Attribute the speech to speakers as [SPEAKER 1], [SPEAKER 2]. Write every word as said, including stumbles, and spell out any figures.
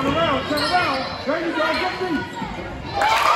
[SPEAKER 1] Turn around, turn around. There you go, get me.